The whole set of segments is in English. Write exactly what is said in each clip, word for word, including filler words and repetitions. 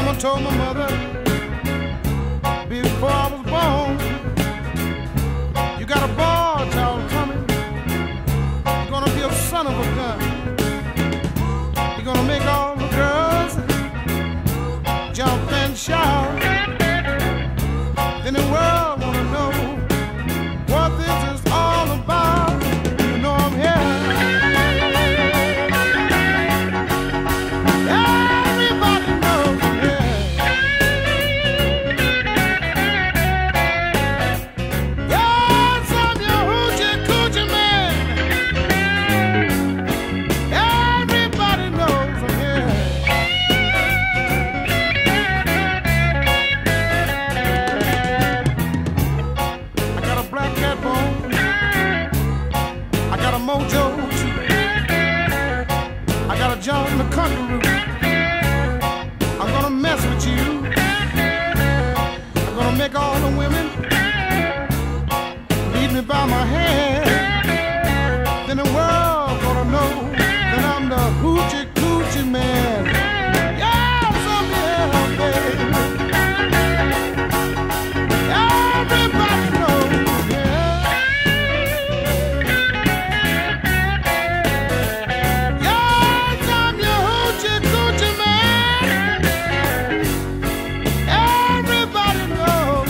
Mama told my mother before I was born, you got a boy child coming. You're gonna be a son of a gun. You're gonna make all the girls jump and shout. Then the world wanna know what this is all about. You know I'm here. Everybody knows I'm here. Yes, I'm your hoochie coochie man. Everybody knows I'm here. I got a black cat bone. I got a mojo too. I got a John the Conqueror. I'm gonna mess with you. I'm gonna make all the women lead me by my hand. Then the world gonna know that I'm the hoochie coochie man. Yes, I'm here, baby. Everybody knows, yeah. Yes, I'm your hoochie coochie man. Everybody knows,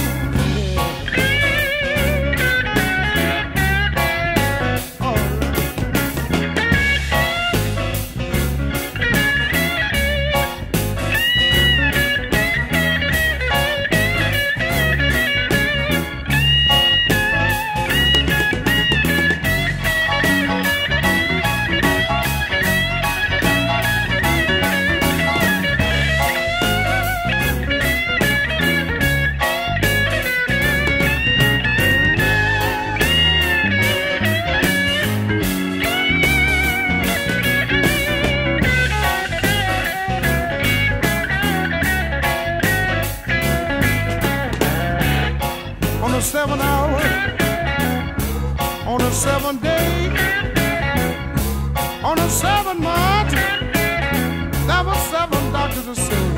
yeah. All right. On the seventh hour, on the seventh day, on the seventh month, there were seven doctors to say,